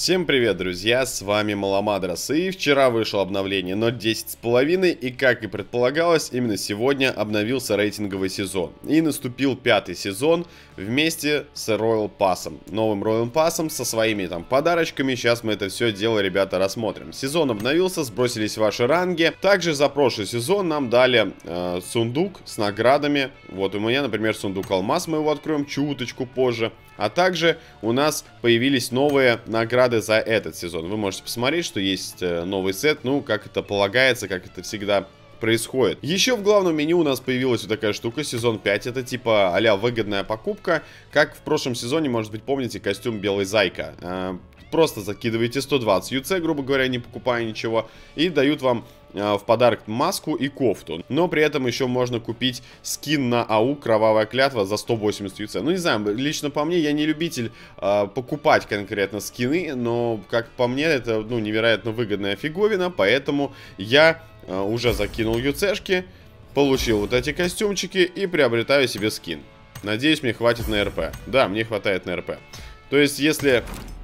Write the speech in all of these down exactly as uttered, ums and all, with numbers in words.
Всем привет, друзья, с вами Маламадрос, и вчера вышло обновление ноль десять с половиной, и как и предполагалось, именно сегодня обновился рейтинговый сезон. И наступил пятый сезон вместе с Royal Pass'ом, новым Royal Pass'ом со своими там подарочками. Сейчас мы это все дело, ребята, рассмотрим. Сезон обновился, сбросились ваши ранги. Также за прошлый сезон нам дали э, сундук с наградами. Вот у меня, например, сундук алмаз, мы его откроем чуточку позже. А также у нас появились новые награды за этот сезон. Вы можете посмотреть, что есть новый сет, ну, как это полагается, как это всегда происходит. Еще в главном меню у нас появилась вот такая штука, сезон пять. Это типа а-ля выгодная покупка. Как в прошлом сезоне, может быть, помните, костюм Белый Зайка. Просто закидываете сто двадцать ю си, грубо говоря, не покупая ничего, и дают вам в подарок маску и кофту. Но при этом еще можно купить скин на АУ Кровавая Клятва за сто восемьдесят ю си. Ну, не знаю, лично по мне, я не любитель э, покупать конкретно скины, но, как по мне, это, ну, невероятно выгодная фиговина, поэтому я э, уже закинул ю си-шки, получил вот эти костюмчики и приобретаю себе скин. Надеюсь, мне хватит на РП. Да, мне хватает на РП. То есть, если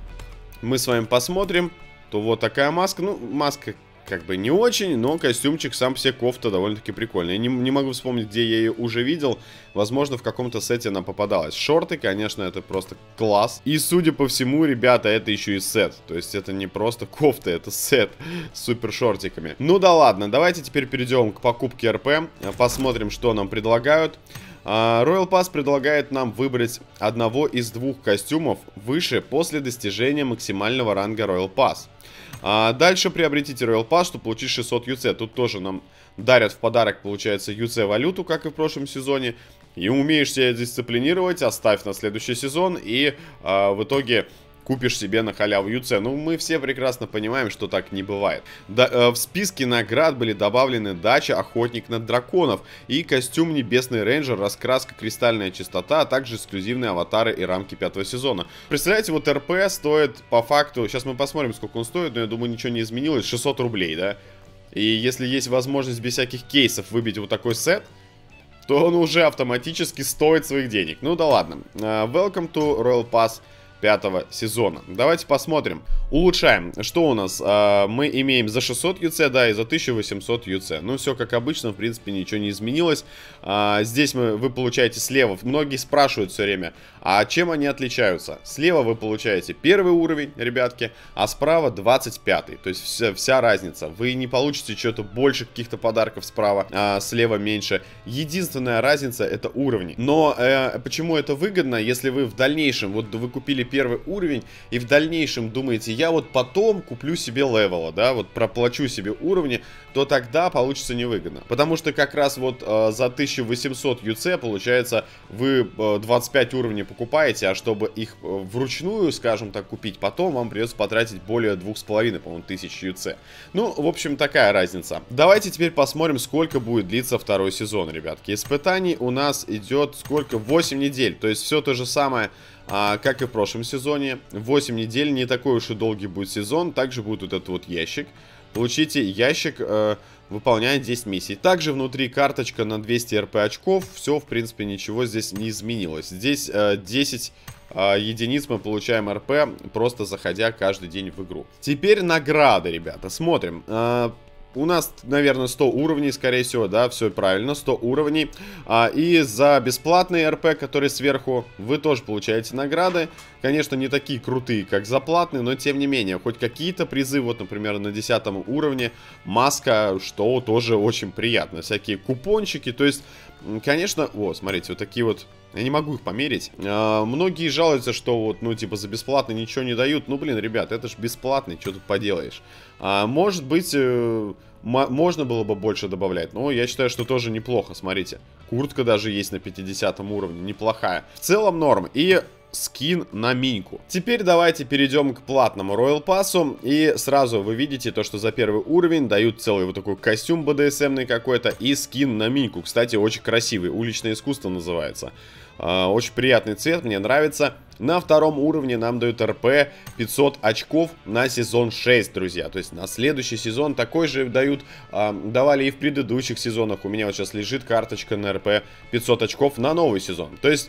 мы с вами посмотрим, то вот такая маска. Ну, маска как бы не очень, но костюмчик сам по себе, кофта довольно-таки прикольная. Я не, не могу вспомнить, где я ее уже видел. Возможно, в каком-то сете она попадалась. Шорты, конечно, это просто класс. И, судя по всему, ребята, это еще и сет. То есть это не просто кофта, это сет с супер шортиками. Ну да ладно, давайте теперь перейдем к покупке РП. Посмотрим, что нам предлагают. Royal Pass предлагает нам выбрать одного из двух костюмов выше после достижения максимального ранга Royal Pass. А дальше приобретите Royal Pass, чтобы получить шестьсот ю си. Тут тоже нам дарят в подарок, получается, ю си-валюту, как и в прошлом сезоне. И умеешь себя дисциплинировать, оставь на следующий сезон, и а, в итоге купишь себе на халяву ю си. Ну, мы все прекрасно понимаем, что так не бывает. Да, э, в списке наград были добавлены дача Охотник на драконов и костюм Небесный Рейнджер, раскраска Кристальная Чистота, а также эксклюзивные аватары и рамки пятого сезона. Представляете, вот РП стоит по факту, сейчас мы посмотрим, сколько он стоит, но я думаю, ничего не изменилось, шестьсот рублей, да? И если есть возможность без всяких кейсов выбить вот такой сет, то он уже автоматически стоит своих денег. Ну да ладно. Uh, welcome to Royal Pass пятого сезона. Давайте посмотрим. Улучшаем. Что у нас? А, мы имеем за шестьсот ю си, да, и за тысячу восемьсот ю си. Ну, все как обычно, в принципе, ничего не изменилось. А, здесь мы, вы получаете слева. Многие спрашивают все время, а чем они отличаются? Слева вы получаете первый уровень, ребятки, а справа двадцать пятый. То есть вся, вся разница. Вы не получите что-то больше каких-то подарков справа, а слева меньше. Единственная разница — это уровни. Но э, почему это выгодно, если вы в дальнейшем, вот вы купили первый уровень, и в дальнейшем думаете, я вот потом куплю себе левела, да, вот проплачу себе уровни, то тогда получится невыгодно. Потому что как раз вот э, за тысячу восемьсот ю си, получается, вы э, двадцать пять уровней покупаете, а чтобы их э, вручную, скажем так, купить, потом вам придется потратить более двух с половиной, по-моему, тысяч ю си. Ну, в общем, такая разница. Давайте теперь посмотрим, сколько будет длиться второй сезон, ребятки. Испытаний у нас идет сколько? восемь недель, то есть все то же самое, А, как и в прошлом сезоне. восемь недель, не такой уж и долгий будет сезон. Также будет вот этот вот ящик. Получите ящик, э, выполняя десять миссий. Также внутри карточка на двести РП очков. Все, в принципе, ничего здесь не изменилось. Здесь э, десять э, единиц мы получаем РП, просто заходя каждый день в игру. Теперь награды, ребята. Смотрим. Э, У нас, наверное, сто уровней, скорее всего, да, все правильно, сто уровней. А, и за бесплатные РП, которые сверху, вы тоже получаете награды. Конечно, не такие крутые, как за платные, но тем не менее, хоть какие-то призы, вот, например, на десятом уровне, маска, что тоже очень приятно. Всякие купончики, то есть, конечно, вот, смотрите, вот такие вот. Я не могу их померить. А, многие жалуются, что вот, ну, типа, за бесплатно ничего не дают. Ну, блин, ребят, это ж бесплатный, что тут поделаешь. А, может быть, э, можно было бы больше добавлять, но я считаю, что тоже неплохо, смотрите. Куртка даже есть на пятидесятом уровне, неплохая. В целом норм. И скин на миньку. Теперь давайте перейдем к платному Royal Pass'у. И сразу вы видите то, что за первый уровень дают целый вот такой костюм бэ дэ эс эм-ный какой-то и скин на миньку. Кстати, очень красивый. Уличное искусство называется. Uh, очень приятный цвет, мне нравится. На втором уровне нам дают РП пятьсот очков на сезон шесть, друзья. То есть на следующий сезон такой же дают, uh, давали и в предыдущих сезонах. У меня вот сейчас лежит карточка на РП пятьсот очков на новый сезон. То есть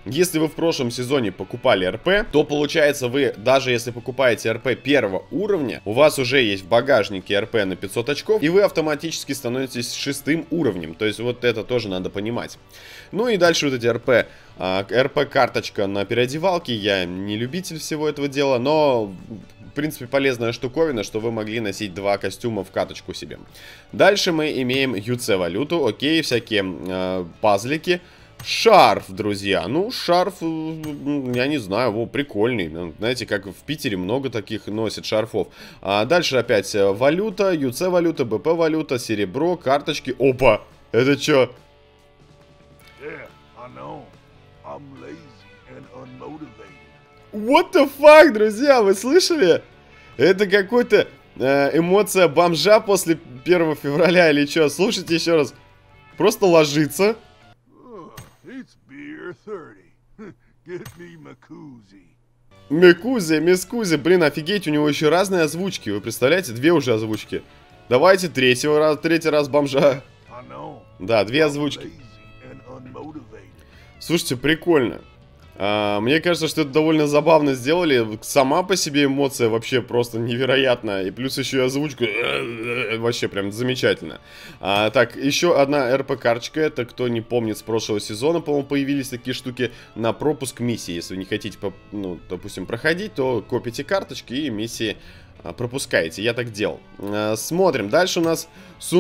Если вы в прошлом сезоне покупали РП, то получается вы, даже если покупаете РП первого уровня, у вас уже есть в багажнике РП на пятьсот очков, и вы автоматически становитесь шестым уровнем. То есть вот это тоже надо понимать. Ну и дальше вот эти РП. РП-карточка на переодевалке. Я не любитель всего этого дела, но в принципе полезная штуковина, что вы могли носить два костюма в каточку себе. Дальше мы имеем ю си валюту, окей, всякие э, пазлики. Шарф, друзья. Ну, шарф, я не знаю, во, прикольный. Знаете, как в Питере много таких носят шарфов. А дальше опять валюта, ю си валюта, бэ пэ валюта, серебро, карточки. Опа! Это что? What the fuck, друзья, вы слышали? Это какой-то э, эмоция бомжа после первого февраля или что? Слушайте еще раз. Просто ложится. Мекузи, мискузи, блин, офигеть, у него еще разные озвучки. Вы представляете, две уже озвучки. Давайте третьего раз, третий раз бомжа. Да, две озвучки. Слушайте, прикольно. А, мне кажется, что это довольно забавно сделали. Сама по себе эмоция вообще просто невероятная. И плюс еще и озвучка. Вообще прям замечательно. А, так, еще одна РП-карточка. Это, кто не помнит, с прошлого сезона, по-моему, появились такие штуки на пропуск миссии. Если вы не хотите, ну, допустим, проходить, то копите карточки и миссии пропускаете. Я так делал. Смотрим. Дальше у нас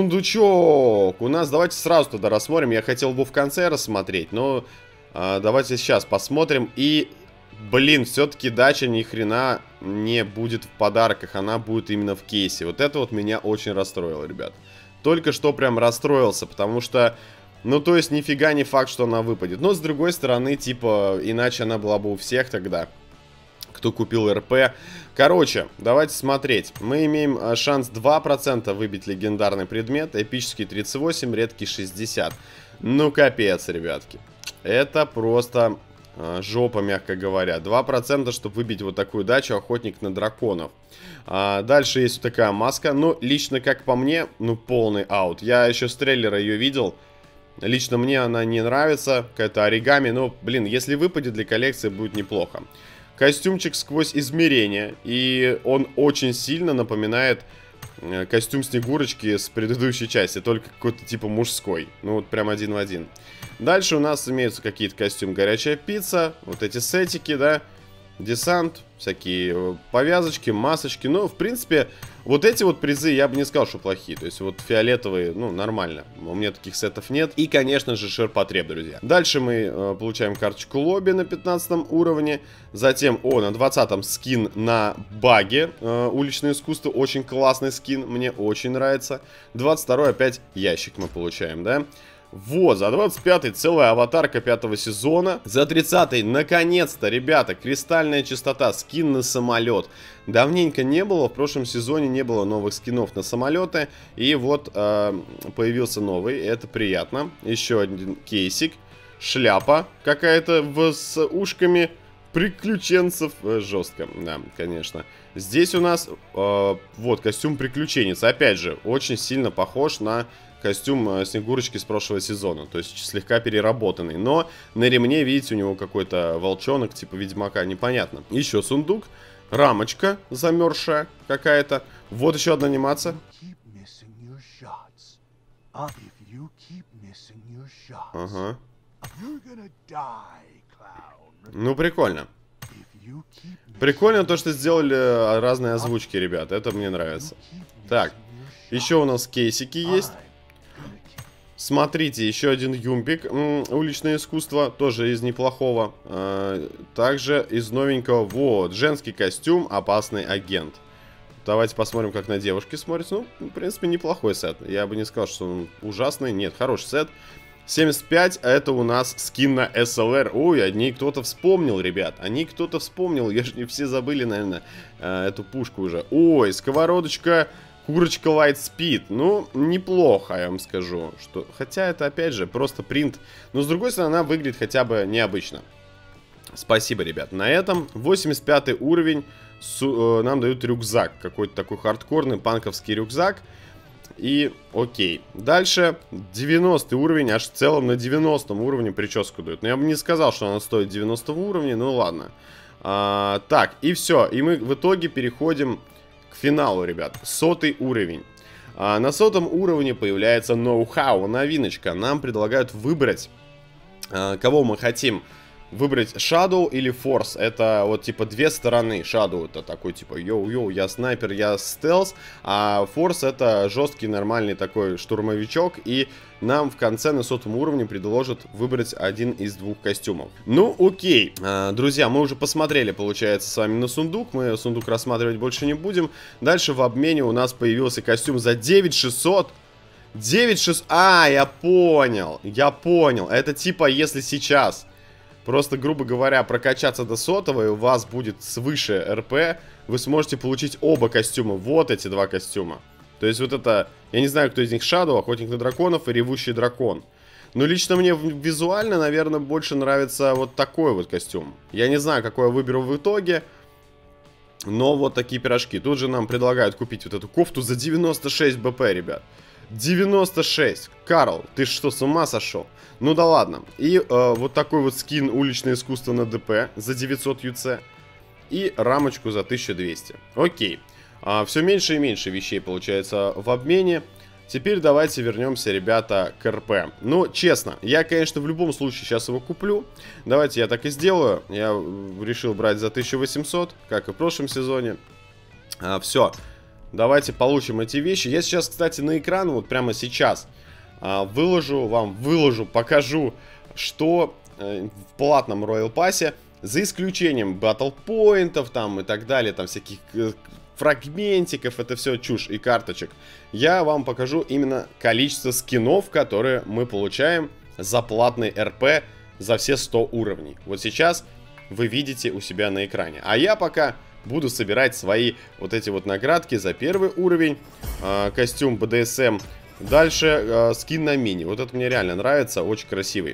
сундучок. У нас, давайте сразу туда рассмотрим. Я хотел бы в конце рассмотреть, но давайте сейчас посмотрим. И, блин, все-таки дача ни хрена не будет в подарках. Она будет именно в кейсе. Вот это вот меня очень расстроило, ребят. Только что прям расстроился, потому что, ну, то есть, нифига не факт, что она выпадет. Но, с другой стороны, типа, иначе она была бы у всех тогда, кто купил РП. Короче, давайте смотреть. Мы имеем шанс два процента выбить легендарный предмет. Эпический тридцать восемь, редкий шестьдесят. Ну, капец, ребятки. Это просто э, жопа, мягко говоря. два процента, чтобы выбить вот такую дачу, охотник на драконов. А, дальше есть вот такая маска. Ну, лично, как по мне, ну, полный аут. Я еще с трейлера ее видел. Лично мне она не нравится. Какая-то оригами. Но, блин, если выпадет для коллекции, будет неплохо. Костюмчик сквозь измерения. И он очень сильно напоминает э, костюм Снегурочки с предыдущей части. Только какой-то типа мужской. Ну, вот прям один в один. Дальше у нас имеются какие-то костюмы горячая пицца, вот эти сетики, да, десант, всякие повязочки, масочки. Ну, в принципе, вот эти вот призы я бы не сказал, что плохие. То есть вот фиолетовые, ну, нормально. У меня таких сетов нет. И, конечно же, ширпотреб, друзья. Дальше мы э, получаем карточку лобби на пятнадцатом уровне. Затем, о, на двадцатом скин на баге. Э, уличное искусство, очень классный скин, мне очень нравится. двадцать второй опять ящик мы получаем, да. Вот, за двадцать пятый целая аватарка пятого сезона. За тридцатый, наконец-то, ребята, кристальная чистота, скин на самолет. Давненько не было, в прошлом сезоне не было новых скинов на самолеты. И вот э, появился новый, это приятно. Еще один кейсик, шляпа какая-то с ушками приключенцев. Э, жестко, да, конечно. Здесь у нас э, вот костюм приключенец. Опять же, очень сильно похож на костюм э, Снегурочки с прошлого сезона. То есть слегка переработанный. Но на ремне, видите, у него какой-то волчонок типа Ведьмака. Непонятно. Еще сундук. Рамочка замерзшая какая-то. Вот еще одна анимация. Ага. Ну, прикольно. Прикольно то, что сделали разные озвучки, ребят. Это мне нравится. Так. Еще у нас кейсики есть. Смотрите, еще один юмпик. М-м, уличное искусство, тоже из неплохого. А, также из новенького, вот, женский костюм, опасный агент. Давайте посмотрим, как на девушке смотрится. Ну, в принципе, неплохой сет. Я бы не сказал, что он ужасный. Нет, хороший сет. семьдесят пять, а это у нас скин на эс эл эр. Ой, они кто-то вспомнил, ребят. Они кто-то вспомнил. Я же не все забыли, наверное, эту пушку уже. Ой, сковородочка... Курочка Lightspeed, ну, неплохо, я вам скажу. Что... Хотя это, опять же, просто принт. Но, с другой стороны, она выглядит хотя бы необычно. Спасибо, ребят. На этом восемьдесят пятый уровень. Су... Нам дают рюкзак. Какой-то такой хардкорный панковский рюкзак. И окей. Дальше девяностый уровень, аж в целом на девяностом уровне прическу дают. Но я бы не сказал, что она стоит девяностого уровня, ну ладно. А, так, и все. И мы в итоге переходим к финалу, ребят. Сотый уровень. А, на сотом уровне появляется ноу-хау, новиночка. Нам предлагают выбрать, а, кого мы хотим. Выбрать Shadow или Force. Это вот типа две стороны. Shadow это такой типа йоу-йоу, я снайпер, я стелс. А Force это жесткий нормальный такой штурмовичок. И нам в конце на сотом уровне предложат выбрать один из двух костюмов. Ну окей. а, Друзья, мы уже посмотрели, получается, с вами на сундук. Мы сундук рассматривать больше не будем. Дальше в обмене у нас появился костюм за девять шестьсот. девять шестьсот. А, я понял. Я понял. Это типа если сейчас просто, грубо говоря, прокачаться до сотого, и у вас будет свыше РП, вы сможете получить оба костюма. Вот эти два костюма. То есть вот это, я не знаю, кто из них Shadow, Охотник на драконов и Ревущий дракон. Но лично мне визуально, наверное, больше нравится вот такой вот костюм. Я не знаю, какой я выберу в итоге, но вот такие пирожки. Тут же нам предлагают купить вот эту кофту за девяносто шесть БП, ребят. девяносто шесть. Карл, ты что, с ума сошел? Ну да ладно. И э, вот такой вот скин уличное искусство на ДП за девятьсот ЮЦ. И рамочку за тысячу двести. Окей. А, все меньше и меньше вещей получается в обмене. Теперь давайте вернемся, ребята, к РП. Ну, честно, я, конечно, в любом случае сейчас его куплю. Давайте я так и сделаю. Я решил брать за тысячу восемьсот, как и в прошлом сезоне. А, все. Давайте получим эти вещи. Я сейчас, кстати, на экран, вот прямо сейчас, выложу вам, выложу, покажу, что в платном Royal Pass, за исключением Battle Point'ов там и так далее, там всяких фрагментиков, это все чушь и карточек, я вам покажу именно количество скинов, которые мы получаем за платный РП за все сто уровней. Вот сейчас вы видите у себя на экране. А я пока буду собирать свои вот эти вот наградки за первый уровень, э, костюм бэ дэ эс эм. Дальше э, скин на мини. Вот это мне реально нравится, очень красивый.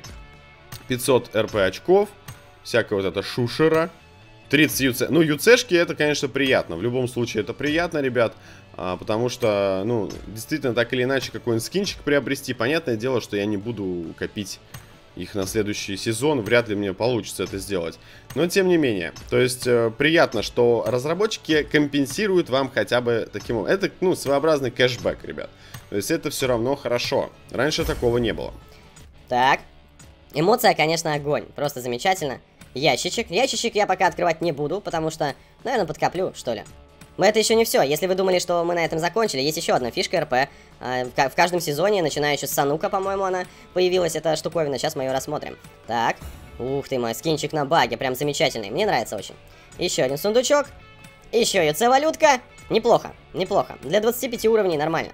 пятьсот РП очков, всякая вот эта шушера. тридцать ЮЦ. Ну, ЮЦшки это, конечно, приятно. В любом случае это приятно, ребят. А, потому что, ну, действительно, так или иначе, какой-нибудь скинчик приобрести. Понятное дело, что я не буду копить их на следующий сезон, вряд ли мне получится это сделать. Но тем не менее, то есть э, приятно, что разработчики компенсируют вам хотя бы таким образом. Это, ну, своеобразный кэшбэк, ребят. То есть это все равно хорошо. Раньше такого не было. Так, эмоция, конечно, огонь, просто замечательно. Ящичек, ящичек я пока открывать не буду, потому что, наверное, подкоплю, что ли. Но это еще не все. Если вы думали, что мы на этом закончили, есть еще одна фишка РП. В каждом сезоне, начиная еще с Санука, по-моему, она появилась, эта штуковина. Сейчас мы ее рассмотрим. Так, ух ты мой, скинчик на баге, прям замечательный. Мне нравится очень. Еще один сундучок. Еще ЮЦ-валютка. Неплохо, неплохо. Для двадцати пяти уровней нормально.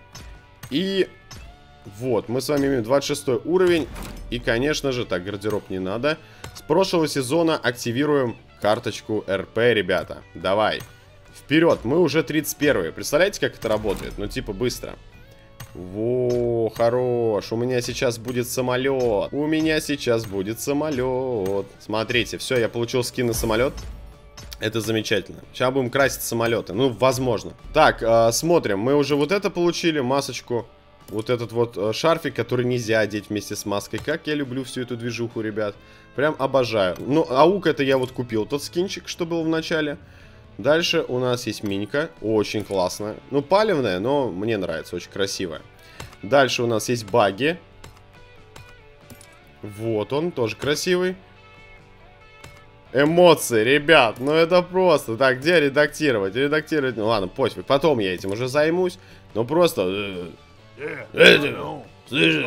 И вот, мы с вами имеем двадцать шестой уровень. И, конечно же, так, гардероб не надо. С прошлого сезона активируем карточку РП, ребята. Давай. Вперед, мы уже тридцать первые. Представляете, как это работает? Ну, типа, быстро. Во, хорош. У меня сейчас будет самолет. У меня сейчас будет самолет. Смотрите, все, я получил скин на самолет. Это замечательно. Сейчас будем красить самолеты. Ну, возможно. Так, э, смотрим. Мы уже вот это получили, масочку. Вот этот вот э, шарфик, который нельзя одеть вместе с маской. Как я люблю всю эту движуху, ребят. Прям обожаю. Ну, аук это я вот купил, тот скинчик, что был в начале. Дальше у нас есть минька. Очень классная. Ну, палевная, но мне нравится. Очень красивая. Дальше у нас есть баги. Вот он, тоже красивый. Эмоции, ребят. Ну, это просто. Так, где редактировать? Редактировать... Ну, ладно, пофиг. Потом я этим уже займусь. Но просто... Слышишь?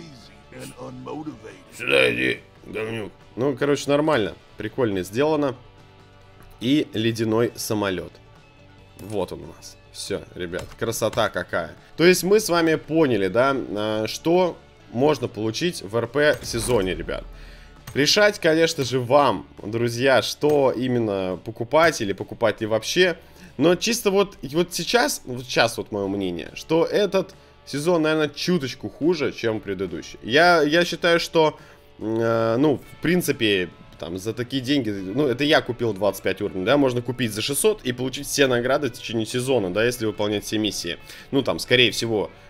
Сюда иди, говнюк. Ну, короче, нормально. Прикольно сделано. И ледяной самолет. Вот он у нас. Все, ребят, красота какая. То есть мы с вами поняли, да, что можно получить в РП сезоне, ребят. Решать, конечно же, вам, друзья, что именно покупать или покупать ли вообще. Но чисто вот, вот сейчас, вот сейчас вот мое мнение, что этот сезон, наверное, чуточку хуже, чем предыдущий. Я, я считаю, что, э, ну, в принципе... Там, за такие деньги, ну, это я купил двадцать пять уровней, да, можно купить за шестьсот и получить все награды в течение сезона, да, если выполнять все миссии. Ну, там, скорее всего,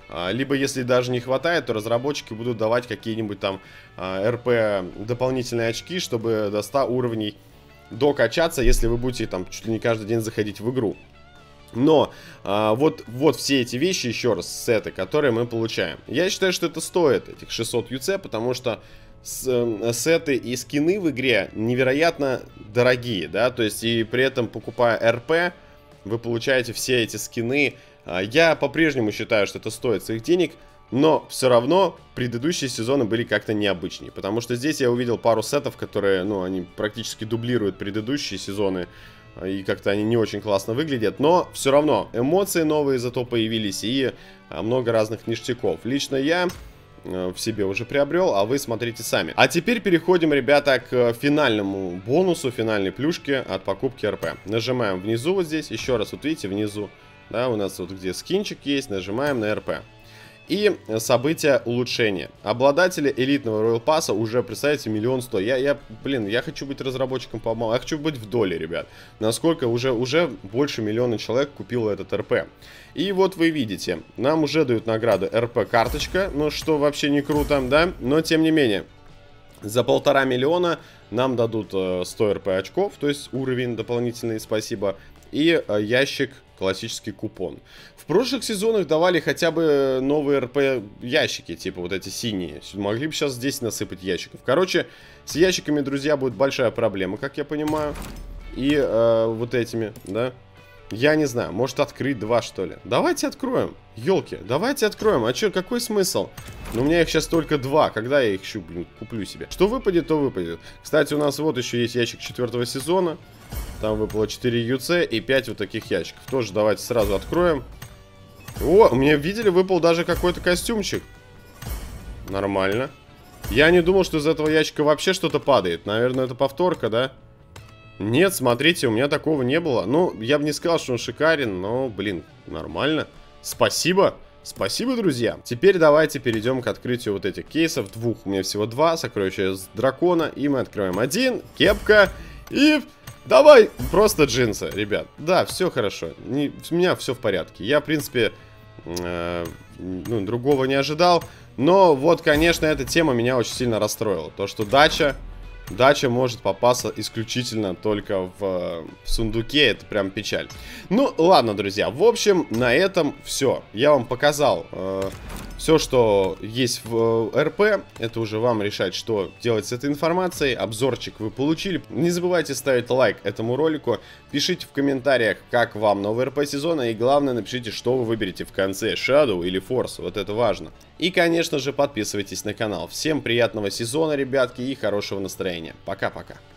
Либо, если даже не хватает, то разработчики будут давать какие-нибудь там эр пэ дополнительные очки, чтобы до ста уровней докачаться, если вы будете там чуть ли не каждый день заходить в игру. Но а, вот, вот все эти вещи, еще раз, сеты, которые мы получаем. Я считаю, что это стоит, этих шестьсот ю си, потому что с, э, сеты и скины в игре невероятно дорогие, да, то есть и при этом, покупая эр пэ, вы получаете все эти скины. А, я по-прежнему считаю, что это стоит своих денег, но все равно предыдущие сезоны были как-то необычнее, потому что здесь я увидел пару сетов, которые, ну, они практически дублируют предыдущие сезоны. И как-то они не очень классно выглядят. Но все равно эмоции новые зато появились. И много разных ништяков. Лично я в себе уже приобрел, а вы смотрите сами. А теперь переходим, ребята, к финальному бонусу, финальной плюшке от покупки эр пэ. Нажимаем внизу вот здесь. Еще раз, вот видите, внизу. Да, у нас вот где скинчик есть. Нажимаем на эр пэ. И события улучшения. Обладатели элитного Royal Pass уже, представляете, миллион сто. Я, я, блин, я хочу быть разработчиком по малому. Я хочу быть в доле, ребят. Насколько уже, уже больше миллиона человек купило этот эр пэ. И вот вы видите, нам уже дают награду эр пэ карточка. Ну, что вообще не круто, да? Но, тем не менее, за полтора миллиона нам дадут сто эр пэ очков. То есть уровень дополнительный, спасибо. И ящик, классический купон. В прошлых сезонах давали хотя бы новые эр пэ ящики, типа вот эти синие. Могли бы сейчас здесь насыпать ящиков. Короче, с ящиками, друзья, будет большая проблема, как я понимаю. И э, вот этими, да. Я не знаю, может открыть два, что ли. Давайте откроем. Ёлки, давайте откроем. А чё, какой смысл? Ну, у меня их сейчас только два. Когда я их еще, блин, куплю себе? Что выпадет, то выпадет. Кстати, у нас вот еще есть ящик четвертого сезона. Там выпало четыре ю си и пять вот таких ящиков. Тоже давайте сразу откроем. О, мне, видели, выпал даже какой-то костюмчик. Нормально. Я не думал, что из этого ящика вообще что-то падает. Наверное, это повторка, да? Нет, смотрите, у меня такого не было. Ну, я бы не сказал, что он шикарен, но, блин, нормально. Спасибо. Спасибо, друзья. Теперь давайте перейдем к открытию вот этих кейсов. Двух, у меня всего два. Сокровища дракона. И мы откроем один. Кепка. И... Давай, просто джинсы, ребят. Да, все хорошо. Не, у меня все в порядке. Я, в принципе, э, ну, другого не ожидал. Но вот, конечно, эта тема меня очень сильно расстроила. То, что дача, дача может попасться исключительно только в, в сундуке. Это прям печаль. Ну, ладно, друзья. В общем, на этом все. Я вам показал э, все, что есть в эр пэ. Это уже вам решать, что делать с этой информацией. Обзорчик вы получили. Не забывайте ставить лайк этому ролику. Пишите в комментариях, как вам новый эр пэ сезона. И главное, напишите, что вы выберете в конце. Shadow или Force. Вот это важно. И, конечно же, подписывайтесь на канал. Всем приятного сезона, ребятки, и хорошего настроения. Пока-пока.